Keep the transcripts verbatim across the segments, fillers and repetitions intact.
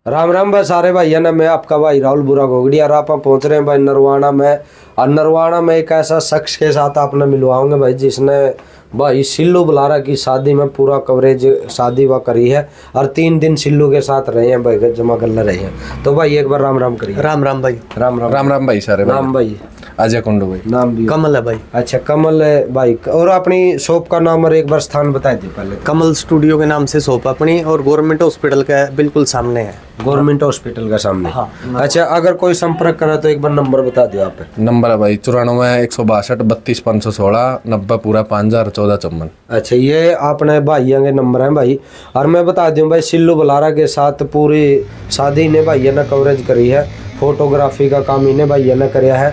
राम राम भाई सारे भाइयों ने, मैं आपका भाई राहुल बुरा घोगड़ी और आप पहुंच रहे हैं भाई नरवाना में। और नरवाना में एक ऐसा शख्स के साथ आपने मिलवाऊंगे भाई जिसने भाई सिल्लू बुलारा की शादी में पूरा कवरेज शादी वह करी है और तीन दिन सिल्लू के साथ रहे हैं भाई, जमा कर रहे हैं। तो भाई एक बार राम राम करिए। राम राम भाई। राम राम राम राम भाई सारे। नाम भाई अजय कुंडू भाई। नाम भी कमल है भाई। अच्छा कमल है भाई। और अपनी शॉप का नाम और एक बार स्थान बता दिए पहले। कमल स्टूडियो के नाम से शॉप अपनी और गवर्नमेंट हॉस्पिटल का बिल्कुल सामने है। गवर्नमेंट हॉस्पिटल का सामने। हाँ। अच्छा अगर कोई संपर्क करे तो एक बार नंबर बता दियो आप। नंबर है भाई चौरानवे एक सौ बासठ बत्तीस पाँच सौ सोलह नब्बे पूरा पाँच हजार चौदह चौवन। अच्छा ये आपने भाइयों के नंबर हैं भाई। और मैं बता दूं भाई सिल्लू बुलारा के साथ पूरी शादी ने भाइयों ने कवरेज करी है, फोटोग्राफी का काम इन्हें भाइयों ने कराया है।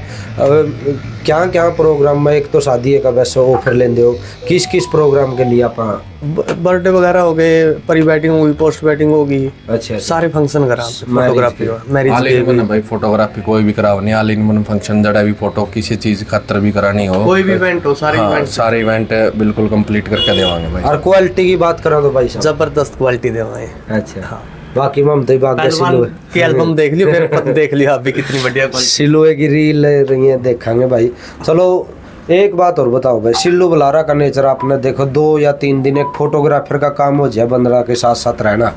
क्या क्या प्रोग्राम में एक तो शादी का वैसे ऑफर लेंदे हो, किस किस प्रोग्राम के लिए आप? बर्थडे वगैरह हो गए, प्री वेडिंग होगी, पोस्ट वेडिंग होगी। अच्छा सारे फंक्शन करा फोटोग्राफी मैरिज भाई फोटोग्राफी कोई भी कराओ ऑल इन वन फंक्शन जड़ा भी फोटो किसी चीज खातर भी करानी हो, कोई भी इवेंट हो, सारे हाँ, इवेंट सारे इवेंट बिल्कुल कंप्लीट करके देवांगे भाई। और क्वालिटी की बात करो तो भाई जबरदस्त क्वालिटी देवांगे। अच्छा हाँ। बाकी ममता बाग की एल्बम देख लियो, फिर पता देख लियो आप भी कितनी बढ़िया सिल्लुए की रील रही है देखेंगे भाई। चलो एक बात और बताओ भाई, सिल्लू बुलारा का नेचर आपने देखो, दो या तीन दिन एक फोटोग्राफर का काम हो जाए बंदरा के साथ साथ रहना।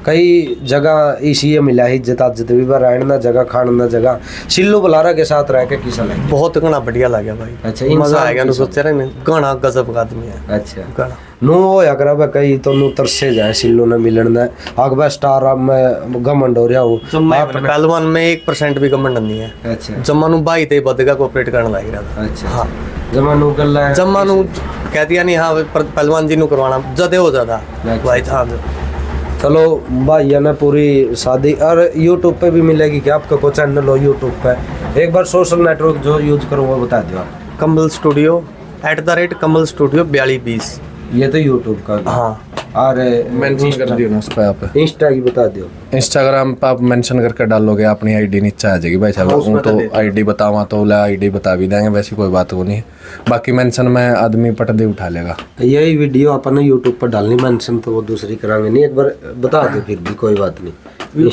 कई जगह इसी मिला है इज्जत इज्जत भी बार रहना जगह खाना ना जगह। सिल्लू बुलारा के साथ रह के किसा लगे? बहुत गाना बढ़िया लगे भाई। अच्छा मजा आएगा ना, सोच रहे गाना गजब आदमी है। अच्छा गाना नो होया करा भाई कई तो नु तरसे जाए सिल्लू ने मिलन ने अगबा स्टार अब मैं घमंड हो रहा हूँ। पहलवान में एक परसेंट भी घमंड नहीं है। अच्छा जम्मानू भाई ते बदगा कोऑपरेट करने लग रहा था। अच्छा हाँ जम्मानू गल्ला जम्मानू कह दिया नहीं हाँ पहलवान जी नु करवाना जदे हो जाता भाई। हाँ चलो भाई ने पूरी शादी। और यूट्यूब पे भी मिलेगी क्या आपका कोई चैनल हो यूट्यूब पे? एक बार सोशल नेटवर्क जो यूज करो वो बता दो आप। Kamal studio at the rate Kamal studio बयालीस बीस, ये तो यूट्यूब का। हाँ और मेंशन कर दियो ना उस पे आप। इंस्टा की बता दियो। इंस्टाग्राम पे आप मेंशन करके डालोगे अपनी आईडी नीचे आ जाएगी भाई साहब। वो तो आईडी बतावा तो ला आईडी बता भी देंगे, वैसी कोई बात वो नहीं है। बाकी मेंशन में आदमी पटदे उठा लेगा। यही वीडियो अपन ने यूट्यूब पर डालनी, मेंशन तो वो दूसरी करांगे नहीं। एक बार बता दो फिर भी कोई बात नहीं।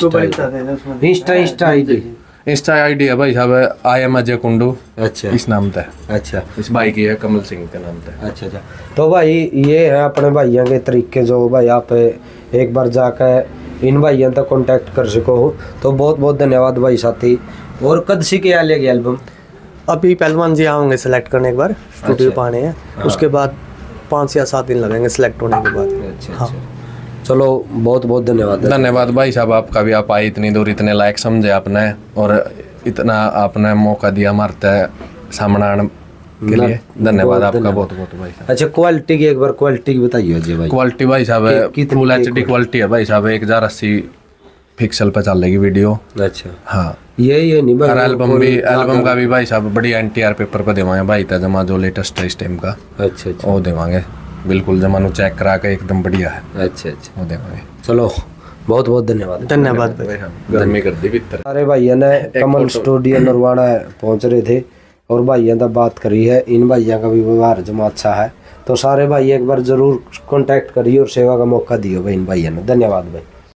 Insta insta ID insta ID है भाई साहब आई एम अजय कुंडू। अच्छा इस नाम पे। अच्छा इस भाई की है कमल सिंह के नाम पे। अच्छा अच्छा तो भाई ये है अपने भाइयों के तरीके जो भाई आप एक बार जाकर इन भाइयों तक कांटेक्ट कर सको हो। तो बहुत बहुत धन्यवाद भाई साथी। और कद सी के आ लेगी एल्बम? अभी पहलवान जी आएंगे सेलेक्ट करने एक बार स्टूडियो पे आने हैं। उसके बाद पाँच या सात दिन लगेंगे सेलेक्ट होने के बाद। अच्छा हाँ चलो बहुत बहुत धन्यवाद। धन्यवाद भाई साहब आपका भी, आप आए इतनी दूर इतने लायक समझे आपने और इतना आपने मौका दिया मारते सामने आने के लिए। धन्यवाद आपका बहुत बहुत भाई साहब। अच्छा क्वालिटी की एक बार क्वालिटी की बताइए जी भाई। क्वालिटी भाई साहब फुल एच डी क्वालिटी है भाई साहब, एक हजार अस्सी पिक्सल पे चलेगी वीडियो। अच्छा हाँ ये ये नहीं भाई। एल्बम भी एल्बम का भी भाई साहब बड़ी एन टी आर पेपर पे देवांगे भाई था जमा जो लेटेस्ट है इस टाइम का। अच्छा अच्छा वो देवांगे बिल्कुल जमानो चेक करा के एकदम बढ़िया है। अच्छा अच्छा वो देवांगे। चलो बहुत बहुत धन्यवाद। धन्यवाद भाई। गर्मी कर दी भीतर। सारे भाइयों ने कमल स्टूडियो नरवाना पहुंच रहे थे और भाइयों ने बात करी है। इन भाइयों का भी व्यवहार जमा अच्छा है। तो सारे भाई एक बार जरूर कांटेक्ट करिए और सेवा का मौका दियो भाई इन भाइयों ने। धन्यवाद भाई।